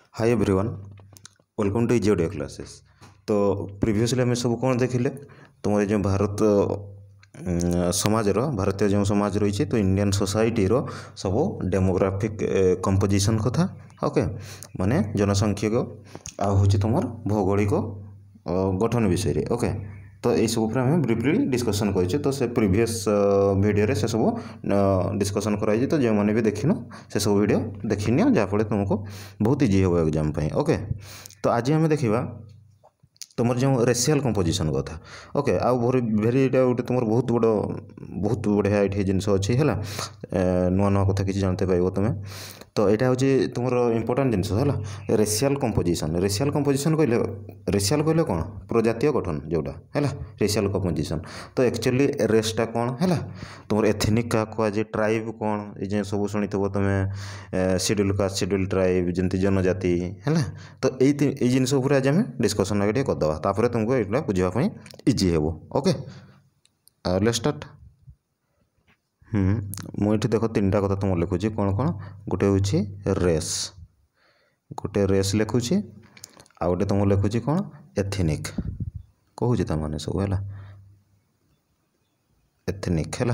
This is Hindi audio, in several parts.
Hi everyone, welcome to easy audio classes. तो प्रीवियसली आम सब कौन देखिले तुम जो भारत समाजर भारतीय जो समाज रही तो इंडियन सोसाइटी रो सब डेमोग्राफिक कंपोजिशन कथा। ओके, माने जनसांख्यिक आ हूँ तुम भौगोलिक गठन विषय। ओके, तो ये सब आम ब्रीफली डिस्कसन कर तो से प्रीवियस वीडियो से सब डिस्कसन कराई तो जो मैंने भी देखिन से सब वीडियो देखनी जहाँफल तुमको बहुत इजी हो एग्जाम। ओके, तो आज आम देखा तुम जो रेसियाल कंपोजिशन कथा। ओके, आउ भेरी गोटे तुम बहुत बढ़िया ये जिन अच्छी है नुआ नुआ कथा किसी जानते पाइब तुम्हें। तो यहाँ हूँ तुम इम्पोर्टाट जिनस है रेसियाल कंपोजिशन। रेसियाल कंपोजिशन कहले कौन प्रजातीय गठन जोटा है रेसियाल कंपोजिशन। तो एक्चुअली रेसटा कौन है तुम एथनिक क्या कहुए ट्राइब कौन ये सब शुणी तुम्हें शेड्यूल कास्ट शेड्यूल ट्राइब जमी जनजाति है। तो यही जिनस आज आम डिस्कसन आगे करदे तापर तुमको ये बुझापी इजी हे। Okay, let's start. मुझे देख तीन टा कथा तुम लिखुची कौन कौन गोटे हूँ रेस, गोटे रेस लिखुची आ गोटे तुम लिखुची कौन एथनिक कहूँ ताने सब है एथनिक है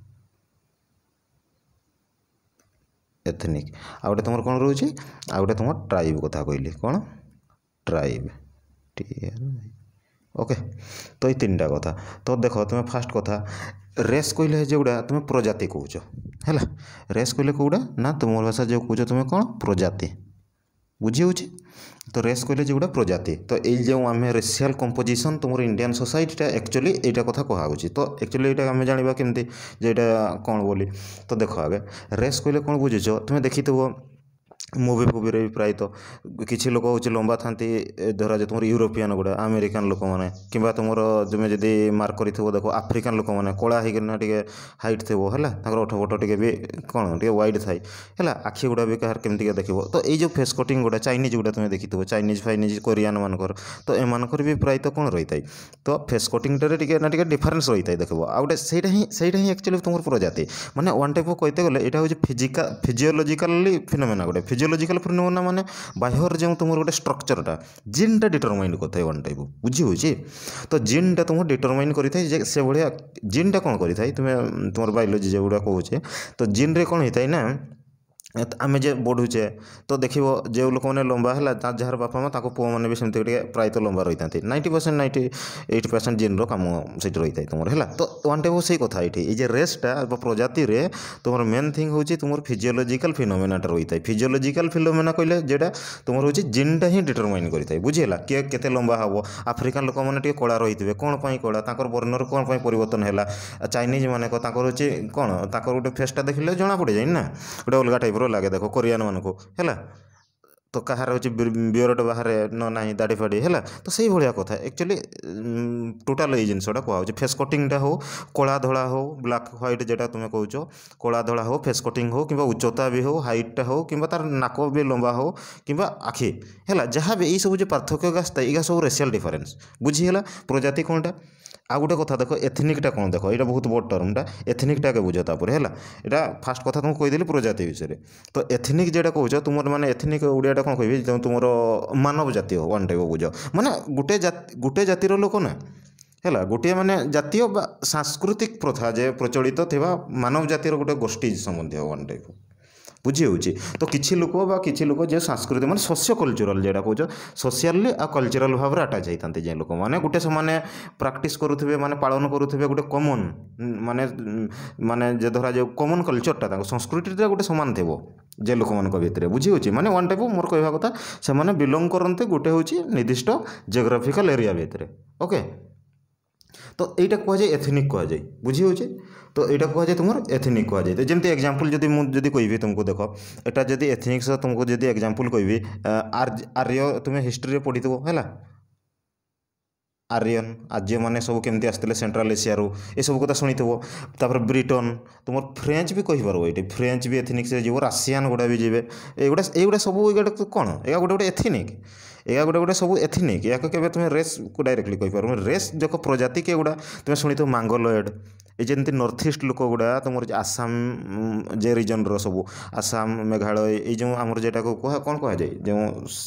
एथनिक आ गोटे तुम कौन रोचे आ गोटे तुम ट्राइब कथा कहली कौन ट्राइब टी। ओके, तो ये तीन टा कथा। तो देख तुम फास्ट कथा रेस कहले जोड़ा तुम प्रजाति कौच है रेस कहले कौटा ना तुम भाषा जो कौच तुम कौन प्रजाति बुझी हो। तो रेस कहले जोड़ा प्रजाति तो ये जो आम रेसियाल कंपोजिशन तुम इंडियन सोसाइटीटा एक्चुअली यहाँ कथा कहुच्छी। तो एक्चुअली यहाँ आम जाना केमती जो यहाँ कौन बोली। तो देख आगे रेस कहले कौन बुझुच तुम देखी मूवी फूवी भी प्राय तो किसी लोक हूँ लंबा था धरा जो तुम यूरोपियन गुड़ा अमेरिकान लोक मैंने कि तुम तुम्हें जब मार्क कर देख आफ्रिकान लोक मैंने कला होना टे हाइट थो है ओठ फोट टे भी कौन टे व्हाइट थाए है आखि गुड़ा भी कहार केमती देख। तो ये फेस कटिंग गुड़ा चाइनीज गुड़ा तुम देखी चाइनीज फाइनीज कोरियान मानकर तो एमानकर भी प्राय तो कौन रही है तो फेस कटिंग टे डिफरेन्स रही है देख आ गए से ही एक्चुअली तुम प्रजाति माने वन टाइप कहते गले यहाँ हूँ फिजियोलॉजिकली फिनोमेना गोटे फिजियोलॉजिकल फिनोमेना माने बाह्यर जो तुम गोटे स्ट्रक्चरटा जीनटा डिटरमाइन करता है वन टाइप बुझी हो। तो जीनटा तुम डिटरमाइन करें से भाया जीनटा कौन करें तुम बायोलोजी जो गुड़ा कहे तो जीन रे कौन होता है ना आम जे बढ़ुचे तो देख जो लोक मैंने लंबा है जार बापा माँ पुआ मैंने भी सेमती प्राय तो लंबा रही था 90% 98% जीन काम से रही है तुम है। तो वन टाइप से कथा ये रेसटा प्रजाति रे तुम मेन थिंग हूँ तुम फिजियोलॉजिकल फिनोमेनाटा रही है। फिजियोलॉजिकल फिनोमेना कहले जेटा तुम हूँ जीनटा ही डिटरमाइन करें बुझीगला किए केते लंबा हम आफ्रिकान लोक मैंने कला रही थे कौन पाई कला वर्णर कौन पाई परिवर्तन है चाइनीज माने हूँ कौन गोटे फेसटा देखिले जना पड़ जाए ना गोटे अलग टाइप लगे देख कोरियान मान को है तो कहार हूँ बियरड बाहर न ना दाढ़ी फाड़ी है तो से भाया कथा एक्चुअली टोटाल ये जिनसा कहुच्छे फेस कटिंगटा हो कला धड़ा हो ब्लैक व्हाइट जेटा तुम कौच कला धड़ा हो फेस कटिंग हो कि उच्चता भी हो हाइटा हो कि तार नाक भी लंबा हो कि आखि है जहाँ भी सब जो पार्थक्य आसता है सब रेसियाल डिफरेन्स बुझीगला प्रजाति कौनटा। आ गोटे कथा देख एथनिकटा कौन देख ये बहुत बड़ टर्मटा एथनिकटा के बुझ तापर है यहाँ फास्ट कथा तुमको कहीदेली प्रजाति विषय। तो एथनिक जेटा कौच तुम माने एथनिक ओडियाटा कौन कह तुम मानव जातीय वन टाइप बुझ माने गोटे जातिर लोक ना है गोटे माने जातीय सांस्कृतिक प्रथा जे प्रचलित थिबा मानव जातिर गोटे गोष्ठी संबंधी वन टाइप बुझी हो। तो किसी लोक जो सांस्कृतिक माने सोशियो कल्चरल जेटा कौच सोशियाली आ कल्चरल भाव में आटाच होता जे लोक मैंने गोटे से प्राक्टिस करुवे माने पालन करुवे गोटे कॉमन माने जे धरा जो कॉमन कल्चरटा संस्कृति गोटे सामान थे जे लोक मान भितर बुझी हो माने वन टाइप मोर कह कथा से बिलोंग करते गोटे हूँ निर्दिष्ट जियोग्राफिकल एरिया भितर। ओके, तो यहाँ कहुए एथनिक कहुए बुझी हो। तो यहाँ कहुए तुम एथनिक कहुए तो जमी एग्जांपल जदि कहि तुमको देख एटा जदि एथनिक्स तुमको जदि एग्जांपल कहि आर्य तुम्हें हिस्ट्री पढ़ी है आर्यन आर्य मैंने सब केमती आसते सेंट्रल एशिया ये सब कथा शुणी थोर ब्रिटेन तुम फ्रेंच भी कहीपर ये फ्रेंच भी एथनिक्स जीव रासियान गुड़ा भी जीवे एगुड़ा सब ये कौन या गोटे गोटे एथनिक या गोटे गोटे सब एथनिक या के तुम रेस को डायरेक्टली कहीपर रेस देख प्रजाति के गुड़ा तुम शुणी थो मांगोलॉयड ये जमी नॉर्थ ईस्ट लोक गुड़ा तुम आसाम जे रिजन सब आसाम मेघालय ये जो आमर जेटा को कौन कह जाए जो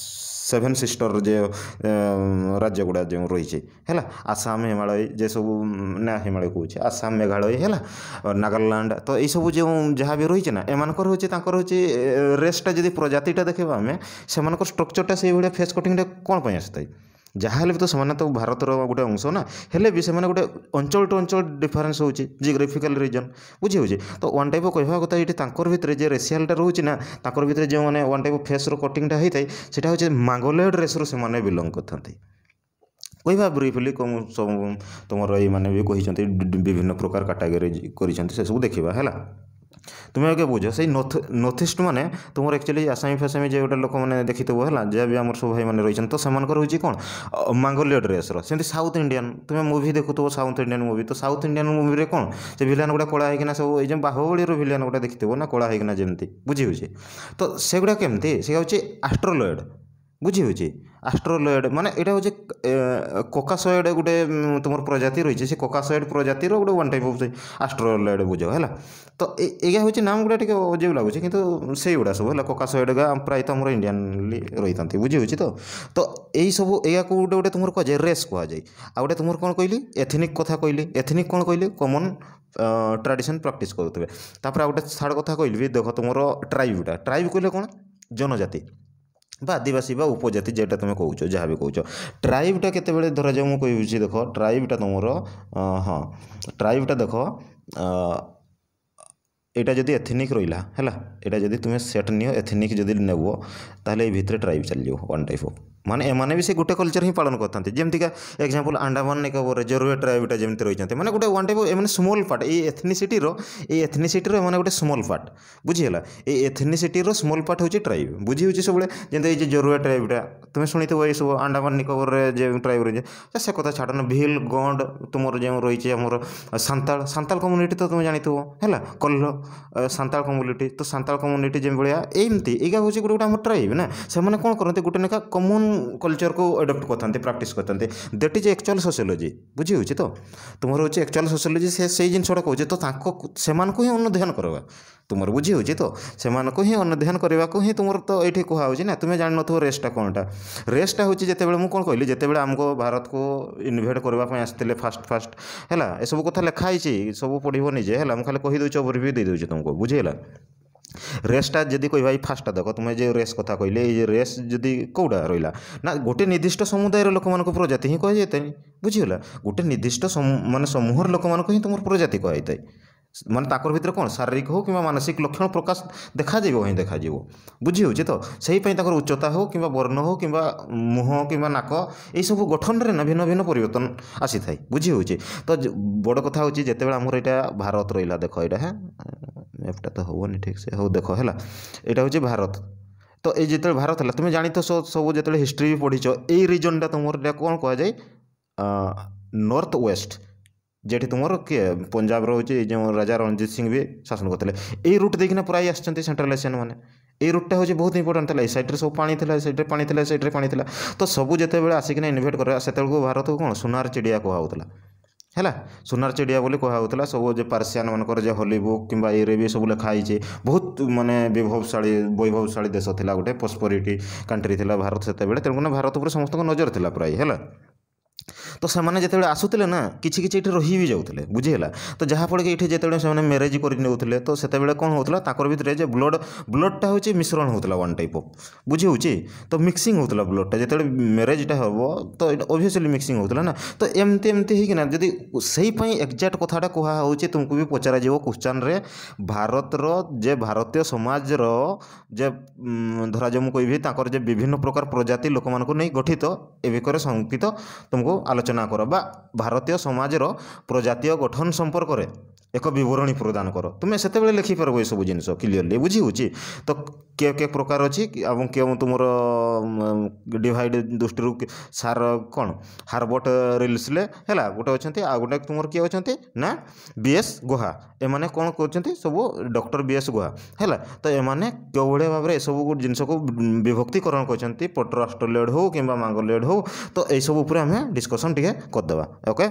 7 सिस्टर जे राज्य गुड़ा जो रही है आसाम हिमालय जे सब ना हिमालय कहे आसाम मेघालय है नागालैंड तो ये सब जो जहाँ भी रही ना एमानकर हूँ रेसटा जब प्रजातिटा देखा आम से स्ट्रक्चरटा से भाई फेस कटिंगटा कौन पर आसता जहाँ भी तो से तो भारतर गोटे अंश ना हेले भी से गोटे अंचल टू अंचल डिफरेन्स हो जियोग्राफिकल रीजन बुझी हो तो वन टाइप कह कथा ये भितर जे रेसियालटा रोचे ना भितर जो मैंने वन टाइप फेस कटिंगटा होता है सीटा हूँ मांगोलॉयड रेस्रु से बिलंग करते कह ब्रीफली सब तुम ये मैंने भी कहते विभिन्न प्रकार कैटेगरी कर सब देखा है तुम्हें आगे बुझ से नॉर्थ ईस्ट मैंने तुम एक्चुअली आसामी फासामी जो गोटे लोक मैंने देखी है जहाँ भी आम सब भाई मैंने रही तो से कौन मांगोलियड रेस्र सेमती साउथ इंडियन तुम्हें मुवी देखुव साउथ इंडियन मुवी तो साउथ इंडियन मुवी कौन से भिलान गुड़ा कला होना सब ये बाहुबली भिलान गुड़ा देखी ना कला होना जमी बुझी हो तो से गुड़ा केमती से हूँ एस्ट्रोलॉयड बुझी हो एस्ट्रोलॉयड माने यहाँ हूँ कोकासॉयड गोटे तुम प्रजाति रही है कोकासॉयड प्रजातिर गोटे वन टाइप ऑफ एस्ट्रोलॉयड बुझ है तो या हूँ नाम गुड़ा टे अजीब लगुच कि से गुड़ा सब है कोकासॉयड गा प्रायतः आम इंडियानली रही था बुझी हो तो यही सब या गोटे गोटे तुम कह जाए रेस कह जाए आ गए तुम कौन कहली एथनिक कथा कहली एथनिक कौन कहली कॉमन ट्रेडिशन प्रैक्टिस करुवे तापर आ गए थर्ड कथा कहली देख तुम ट्राइबटा ट्राइब कहले कौन जनजाति बा आदिवासी बा उपजाति जेटा तुम कौच जहाँ भी कौच ट्राइबटा केते धरा जाऊ मुझे देख ट्राइबटा तुम हाँ ट्राइबटा देख यहाँ जदि एथनिक रहा है यहाँ जदि तुम्हें सेट नियो एथनिक जदि नेब ताले भितर ट्राइब चल वन टाइप ऑफ माने एमाने भी से गोटे कल्चर ही पालन करते जमीका एग्जांपल अंडमान निकोबर जोरुआ ट्राइबटा जमी रही मैंने गोटे वन टाइप एम स्मॉल पार्ट ये एथनिसिटी एथनिसिटी गोटे स्मॉल पार्ट बुझीगला ये एथनिसिटी स्मॉल पार्ट हूँ ट्राइब बुझी हो सब जमी ये जोरुआ ट्राइबटा तुम्हें शुणी ये सब अंडमान निकोबर जो ट्राइब रही से कथा छाड़न भिल गंड तुम जो रही आमर सांताल सांताल कम्युनिटी तो तुम जानी है कल्ह सांताल कम्युनिटी तो सांताल कम्युनिटी जमी भाया एमती यहाँ हूँ गोटे गोटे आम ट्राइब ना से कौन करते गोटे लेखा कमन कल्चर को अडप्ट करते प्रैक्टिस करते दैट इज एक्चुअल सोशियोलॉजी बुझी हो तो तुम हूँ एक्चुअल सोशियोलॉजी से जिनसा कहे तो से ही अनुध्यान करवा तुम बुझी हो तो से ही अनुध्यान करने को ही तुम तो ये कहुच्छे ना तुम्हें जान नो रेसटा कौनटा रेसटा हूँ जिते मुझे कौन कहली जिते आमको भारत को इनवेट करने आसते फास्ट है ये सब कथा लिखाई सब पढ़ो निजे है मुझे खाली कहीदे ओवरव्यू दे दूँ तुमको बुझीगला रेसटा जदि कह फास्ट देख तुम्हें जो रेस कथा कहले ये रेस जदि कौटा रहा ना गोटे निर्दिष्ट समुदाय लोक मान प्रजाति ही कह जाए बुझीगला गोटे निर्दिष्ट माने समूह लोक मान ही तुम प्रजाति कह माने ताकर भितर कौन शारीरिक हो कि मानसिक लक्षण प्रकाश देखा ही देखा बुझी हो तो से उच्चता हो कि वर्ण हो कि मुह कि नाक ये सब गठन में ना भिन्न भिन्न परिवर्तन आसी था बुझी हो तो बड़ कथा हूँ जिते आमर यहाँ भारत रहा देख यहाँ है मैपटा तो हेनी ठीक से हो देख है यहाँ हूँ भारत तो ये जिते भारत है तुम्हें जानी तो सब जो हिस्ट्री भी पढ़ीच ये रिजनटा तुम कौन कह जाए नॉर्थ वेस्ट जेठी तुम किए पंजाब रोचे जो राजा रणजीत सिंह भी शासन करते रूट देखना प्राय आसते सेंट्रल एशियन मैंने ये रूटा हूँ बहुत इंपोर्टाट था सैड्रे सब पानी था सैड्रे पानी था सैड्रे पानी था तो सबू जिते आसिक इनवेट कर से भारत को कौन सुनार चिड़िया कहला है सुनार चिड़िया बोली कहला सब जो पार्सियान मानकर जो हॉलीवुड कि ये भी सब लिखाई बहुत माने वैभवशाली देश था गोटे प्रॉस्पेरिटी कंट्री था भारत से तेणुकना भारत पर समस्त नजर था प्राय है तो से जिते आसुले ना किसी किसी ये रही भी जाते बुझीगला तो जहाँफल कि ये जिते से मैरेज कर तो से कौन होता भितर जो ब्लडटा हूँ मिश्रण होता वन टाइप ऑफ बुझी हो तो मिक्सिंग होता ब्लडटा जिते मैरेजटा हम तो ओबियसली मिक्सिंग होता ना तो एमती एमती होना जदि से एक्जाक्ट कथाटा कहुच्छे तुमको भी पचरा क्वेश्चन रे भारतर जे भारतीय समाज जे धरा जो मुझे कहि विभिन्न प्रकार प्रजाति लोक नहीं गठित ए विषय संकित तुमको आलोचना आलोचना कर बा भारतीय समाजर प्रजातीय गठन संपर्क में एक बरणी प्रदान कर तुम्हें से लिखिपार ये सब जिन क्लीयरली बुझी हो तो के प्रकार अच्छी के तुम डिवाइड दृष्टि सार कौन हार्बर्ट रिल्सले है गोटे अच्छा आ गोटे तुम किए अच्छा ना बीएस गुहा एमाने कौन कर सब डॉक्टर बीएस गुहा है तो एमाने क्यों भाया भाव में सब जिनस को विभक्तिकरण कर पट्रास्टोलेड हो कि मांगोलेड हो तो यही सब आम डिस्कसन टे करदे ओके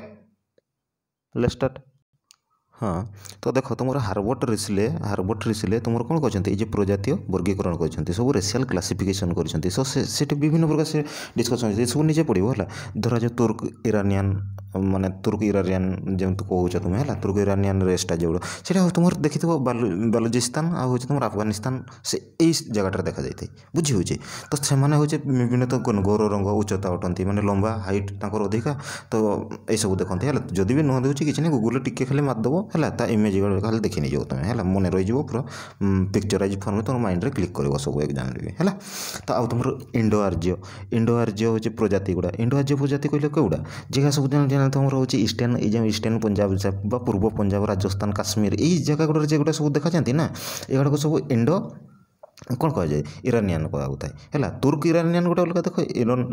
लेट्स स्टार्ट। हाँ तो देख तुम हार्बर्ट रिस्ले तुम कौन कर प्रजातीय वर्गीकरण कर सब रेसियाल क्लासिफिकेशन कर विभिन्न प्रकार से डिस्कसन सब निजे पढ़ो है धरा जो तुर्क इरानियन माने तुर्क इरानियन जमी कह तुम्हें है तुर्क इरानियन रेसटा जो से तुम देखी बालूचिस्तान आ तुम अफगानिस्तान से यही जगह देखा जाए बुझी हो तो से विभिन्न तो गौर रंग उच्चता अटंती माने लंबा हाइट तक अधिका तो ये सब देखते है जदि भी नुह दूसरी किसी गूगल टिके खाली मारदेव है इमेज खाली देखी नहीं तुम्हें है मन रही पूरा पिक्चराइज फॉर्म में तुम माइंड रे क्लिक कर सब एग्जाम है तो आउ तुम इंडो आर्य हूँ प्रजाति गुड़ा इंडो आर्य प्रजाति कहले कौड़ा जगह सब तुम हूँ ईस्टर्न पंजाब पूर्व पंजाब राजस्थान काश्मीर यही जगह गुड़ा गुड़ा सब देखा जाती ना एगुड़ा को सब इंडो कौन कह जाए इरानियन कहता है तुर्क इरानियन गोटे अलग देख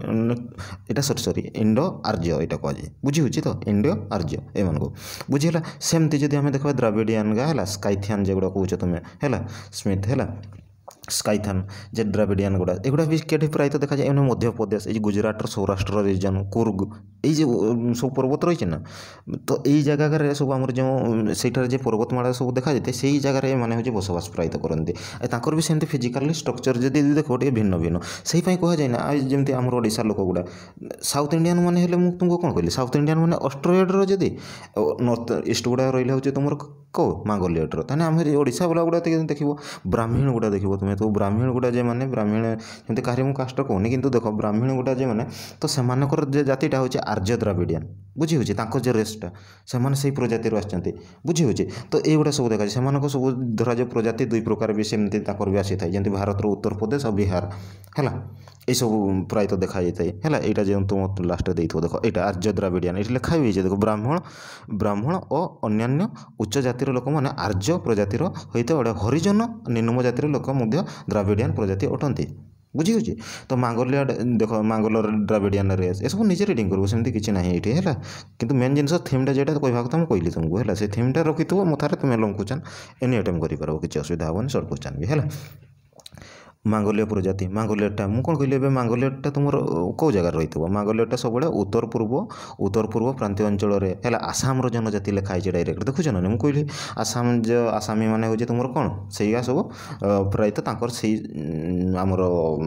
यहाँ सरी इंडो आर्य यहाँ कह जाए बुझी हो तो इंडो आर्य एम को बुझीला सेमती जब आम देखा द्राविडियन गा है स्काइथियन जो कौच तुम्हें है स्मिथ है स्काइथान जे द्राविडियन गुड़ा एगुड़ा भी कहीं प्राय तो देखा जाए मध्य प्रदेश ये गुजरात सौराष्ट्र रिजन कुर्ग ये सब पर्वत रही ना तो यही जगह सब आम जो से पर्वतमाला सब देखा जाए से ही जगह मैंने हूँ बसवास प्राय करते भी सेमती फिजिकाली स्ट्रक्चर जब देख टे भिन्न भिन्न से कह जाए ना जमी आम ओडिशा लोक गुड़ा साउथ इंडियन मैंने तुमको कौन कहली साउथ इंडियन मैंने ऑस्ट्रोएड्र जदि नॉर्थ ईस्ट गुड़ा रहा हूँ तुम कौ मांगोलियड्र ताने आम ओडिशा वाला गुड़ा देख ब्राह्मण गुड़ा देख तुम्हें तो ब्राह्मण गुड़ा जे मैंने ब्राह्मण जमी कहीं कास्ट कहूनी कि देख ब्राह्मण गुड़ा जे मैंने तो से जातिटा हूँ आर्य द्राविडियन बुझी हो जो रेसटा से प्रजाति आसती बुझी हो तो युवा सब देखा से सब धरा जो प्रजाति दुई प्रकार भी सेमती भी आसी था जमी भारत उत्तर प्रदेश और बिहार है ये सब प्राय तो देखा जाए है यहाँ जो तुम लास्ट देखो देख यहाँ आर्य द्राविडियन ये लिखा भी देख ब्राह्मण और अन्य उच्च जातिर लोक मैंने आर्य प्रजातिर होते हरिजन निम्न जातिर लोक द्राविडियन प्रजाति अटंती बुझी हो तो मांगोलिया देख मांगोलर द्राविडियन रेस ये सब निजे रिडिंग करूँ सेमती किसी ना ये है कि मेन जिन थीमटा जेटा कहवाक तो मुझे तुमको है से थीमटा रखी मथार तुम लंग क्वेश्चन एनी अटेम्प्ट कर किसी असुविधा हेनी सर्ट क्वेश्चन भी है मांगोलिया प्रजाति मांगोलियाटा मुझे कौन कहली मांगोलियाटा तुम कौ जगार रही मांगोलियाटा सब उत्तर पूर्व प्रांतीय अंचल है आसाम जनजाति लिखाई डायरेक्ट देखुच ना मुझे कहली आसाम जो आसामी मैंने हूँ तुम कौन से सब प्रायतः से आमर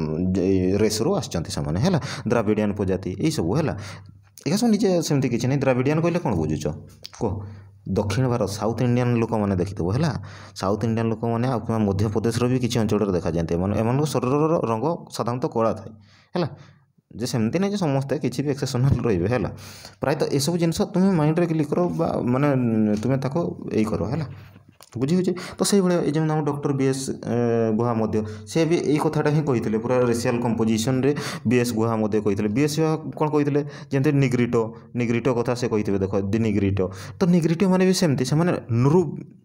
रेस रू आसने है द्राविडियन प्रजाति यही सब है यह सब निजे सेमती किसी नहीं द्राविडियन कहले कौन बुझुच कह दक्षिण भारत साउथ इंडियन लोक मैंने देखिदेव है साउथ इंडियन लोक मैंने मध्य प्रदेश भी किसी अंचल देखा जाते एम शरीर रंग साधारणतः कला थाए है जे सेमती नहीं समस्ते किसी भी एक्सेप्शनल रही है प्रायतः ये सब जिन तुम माइंड रे क्लिक कर माने तुम्हें यही कर है बुझी हो तो से भाई जमी आम डॉक्टर बीएस गुहा से भी यही कथाटा ही कही पूरा रेसियाल कंपोजिशन रे बीएस गुहा कही बीएस कौन कही जमी निग्रिटो कथा से कही देख दि निग्रिटो तो निग्रिटो मैंने भी सेमती से नुरु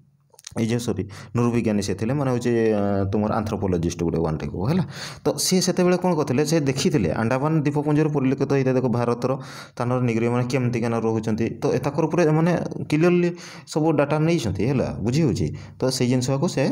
ये सॉरी नुर्विज्ञानी से मैंने हूँ तुम आंथ्रोपोलोजिस्ट गोटे वन टाइप है तो सी से कौन करते से देखी अंडमान द्वीपपुंजर परिलक्षित होता देखो भारतर तानर निग्रिय मैंने केमतिकाना रोच तो एताकर पूरे मैंने क्लियरली सब डाटा नहीं है बुझी हो तो से जिनस को से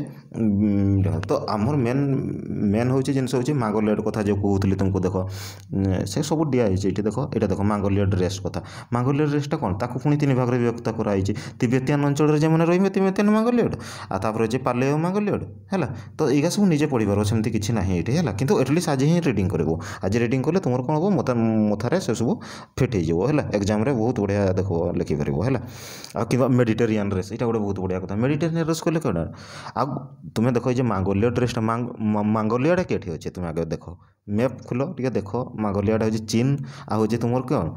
तो आमर मेन मेन हूँ जिनस हूँ मांगोलियड कथा जो कहते तुमको देख से सब दिखाई देख यहाँ देख मांगोलियड रेस कथा मांगोलियड रेसटा कौन ताकू पुणी 3 भाग में विभक्त कराई तिब्बतियान अंचल जो मैंने रही तिब्बतियान मांगोलियड आतापर जे पालेयो मांगोलियड है तो ये सब निजे पढ़ी पार सेमती किसी ना ये है कि एटलिस्ट आज ही रिडिंग कर आज रिडिंग कले तुम कौन हम मथारे से सब फिट हो है एग्जाम रे बहुत बढ़िया देख लिखिपर है कि मेडिटेरियन रेस यहाँ गोटे बहुत बढ़िया कथा मेडिटेरियन रेस कले कौन आ तुम्हें देख ये मांगोलियड रेसटा मांगोलियाडा के अच्छे तुम आगे देख मैप खोल टे देख मांगोलियाडा हूँ चीन आ हूँ तुम कौन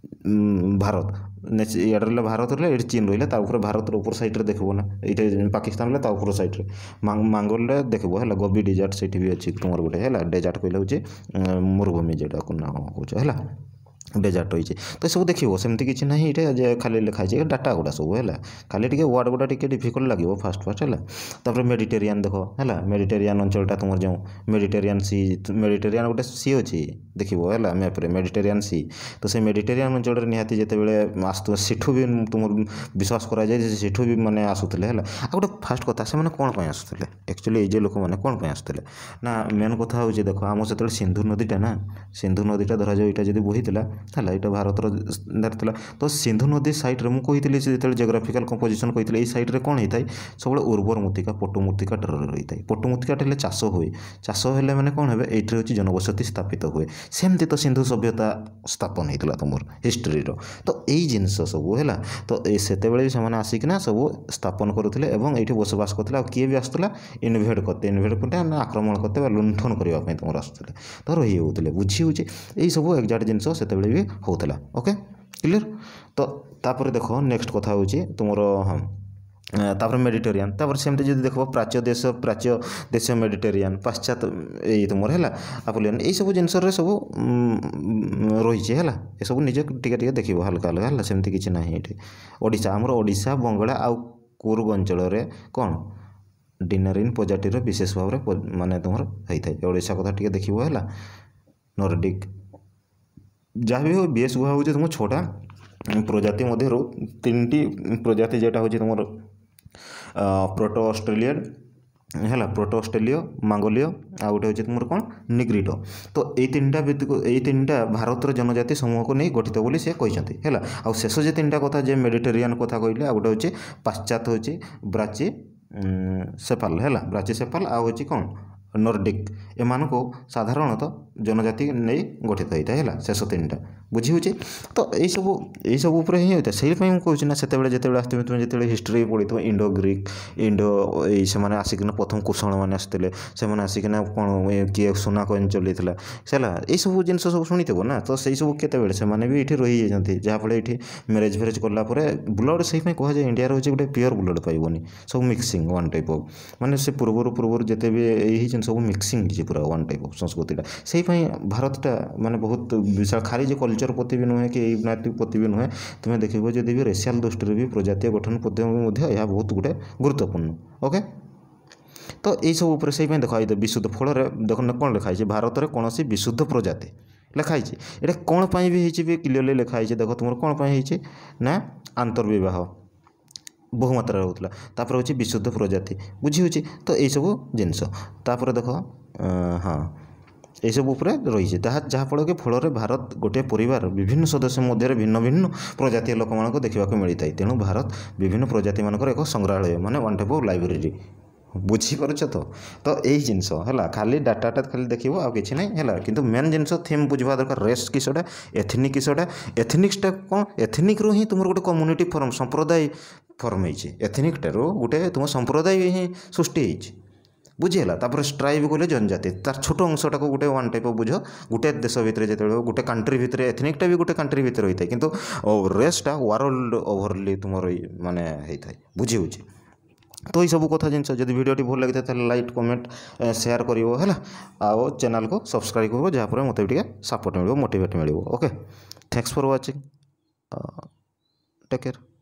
भारत इे भारत रहा ये चीन रहा भारत ऊपर साइड रे देखो ना ये पाकिस्तान रहा ऊपर साइड रे मांगोल देखो है गोबी डेजर्ट से भी अच्छी तुम गोटे है डेजर्ट कहले हूँ मरुभूमि जेटा ना कौच है डेजर्ट होइए तो सब देखिए सेमती किसी ना ये खाली लिखाई डाटा गुड़ा सब है खाली टे वर्ड गुड़ा टे डिफिकल्ट लगे फास्ट फास्ट है तापर मेडिटेरियन देख है मेडिटेरियन अंचलटा तुम जो मेडिटेरियन गोटे सी अच्छी देखो है मैप्रे मेडिटेरियन सी तो से मेडिटेरियन अंचल निहाती जिते आसु सेठू भी तुम विश्वास कराए सेठू भी माने आसुले है गोटे फास्ट कथा से कौन पर आसुले एक्चुअली ये लोक मैंने कौन पर आसुले ना मेन कथा हूँ देख आम से सिंधु नदीटा ना सिंधु नदीटा धरा जाए यहाँ जब बोहीला है यहाँ भारतर था तो सिंधु नदी सैड्रे मुझे जो जियोग्राफिकल कंपोजिशन कही ये सैड्रे कौन होता है सब उर्वर मृत्तिका पटु मृत्तिका रही है पटु मृत्तिका चाष हुए चाष हेल्ले मैंने कौन है ये हूँ जनबसति स्थापित हुए सेमती तो सिंधु सभ्यता स्थापन होता तुम हिस्ट्री तो यही जिनस सब है तो से भी आसिकना सब स्थापन करुले ये बसवास करते किए भी आसूला इनभेड करते इनभेड करते आक्रमण करते लुंठन करने तुम आसूले तो रही होते बुझी हो यही सब एक्जाक्ट जिनस से भी होता ओके क्लियर तो तापर देख नेक्स्ट कथा हूँ तुम हाँ तापर मेडिटेरियन तापर सेमती जो देख प्राच्य देश मेडिटेरियन पाश्चात्य ये तुम है अपोलियन यही सब जिनस सब रही है ये सब निजे टे देख हल्का हल्का है सेमती किसी ना ये ओडिशा आमर ओडिशा बंगला आउ कुर्ग अंचल कौन डिनरिन प्रजातिर विशेष भाव में माने तुम होता है ओडिशा कथा टे देख है नॉर्डिक जहाँ भी हो बीएस गुहा हूँ तुम छोटा प्रजाति मध्य 3टी प्रजाति जेटा हूँ तुम प्रोटो ऑस्ट्रेलियन है प्रोटो ऑस्ट्रेलियो मंगोलियो आ गोटे हूँ तुम कौन निग्रिडो तो ये 3टा भारतर जनजाति समूह को नहीं गठित बोली से कहते है आ शेष जो 3टा कथा जे मेडिटेरियन कथा कहले आ गोटे हूँ पाश्चात्य हूँ ब्राची सेफाल है ब्राची सेफाल आ हूँ कौन नॉर्डिक एमान को साधारणतः जनजाति नहीं गठित होता है शेष 3टा बुझी हो तो यही सब उपर ही होता है से कहूँ ना से जिते आसते तुम जो हिस्ट्री पढ़ी थो इंडो ग्रीक इंडो से आसिकना प्रथम कुशल मैंने आसते से आसिकना कौन किए सुना कॉइन चलता है यही सब जिन सब शुणी थे ना तो सही सब केत से भी ये रही जाती जहाँफल ये मैरेज फेरेज कलापर ब्लड से कहुए इंडिया हूँ गोटे प्योर ब्लड पाइबनी सब मिक्सिंग वन टाइप ऑफ माने से पूर्वर जिते भी यही जिन सब मिक्सिंग पूरा वन टाइप ऑफ संस्कृतिटा से भारतटा माने बहुत विशाल खाली जो कल्चर प्रति भी नुहे कि नैतिक प्रति भी नुहे तुम्हें देखो जदि भी रेसियाल दृष्टि भी प्रजातीय गठन प्रति यह बहुत गोटे गुरुत्वपूर्ण ओके तो यही सब उपर से देखा विशुद्ध फल देख कौन लिखाई भारत में कौन विशुद्ध प्रजाति लिखाई ये कौन पर भी क्लियरली लिखाई देख तुम कौन पर ना आंतर्विवाह बहुमात्रा होता तापर हूँ विशुद्ध प्रजाति बुझी हो तो यही सब जिनस तापर देख हाँ ये सब उपर रही है जहाँफल कि फल भारत गोटे परिवार विभिन्न सदस्य मध्य भिन्न भिन्न प्रजातीय लोक मानक देखा मिलता है तेणु भारत विभिन्न प्रजाति मानकर एक संग्रहालय माने वन टाइप ऑफ लाइब्रेरी बुझीपार तो यही जिनस है खाली डाटाटा खाली देखो आ कि ना है कि मेन जिनस थीम बुझा दरकार रेस किसटा एथनिक किसटा एथनिक्सटा कौन एथनिक रू ही तुम गोटे कम्युनिटी फॉर्म संप्रदाय फॉर्म होती एथनिकटार गोटे तुम संप्रदाय ही सृष्टि बुझीगला तापर ट्राइब कहले जनजाति तार छोट अंशटा को गोटे वन टाइप बुझ गोटे देश भितर जो गोटे कंट्री भितर एथनिकटा भी गोटे कंट्री भितर होता है किंतु रेसटा वर्ल्ड ओवरली तुम माने होता है बुझी हो तो ये सब कथा जिनस जब वीडियोटी भल लगी था लाइक कमेंट शेयर करिवो है आओ चैनल को सब्सक्राइब करिवो जहाँपर मत भी सपोर्ट मिल मोटिवेट मिल okay thanks for watching take care.